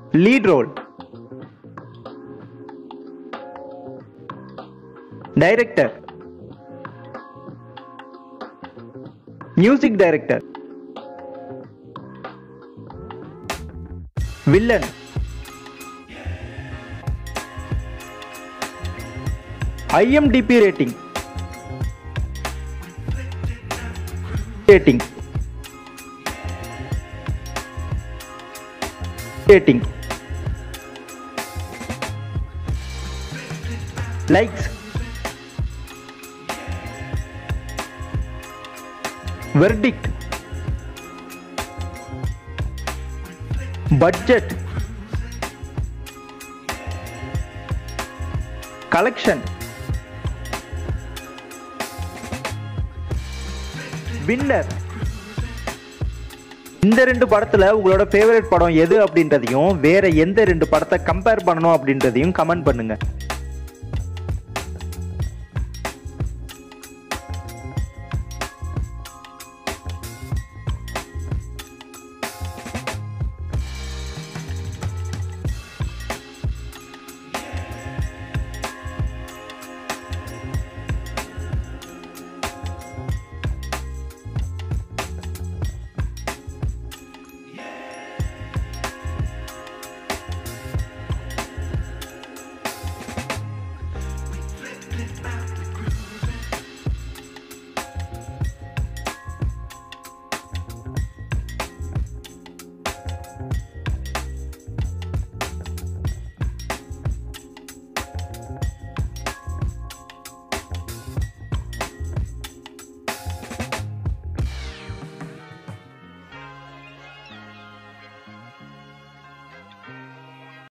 Lead role. Director. Music director. Villain. IMDb rating. Rating. Rating. Likes. Verdict. Budget. Collection. Winner. இந்த ரெண்டு படத்துல உங்களோட favourite படம் எது அப்படின்றதையும் வேற எந்த ரெண்டு படத்தை கம்பேர் பண்ணணும் அப்படின்றதையும் கமெண்ட் பண்ணுங்க.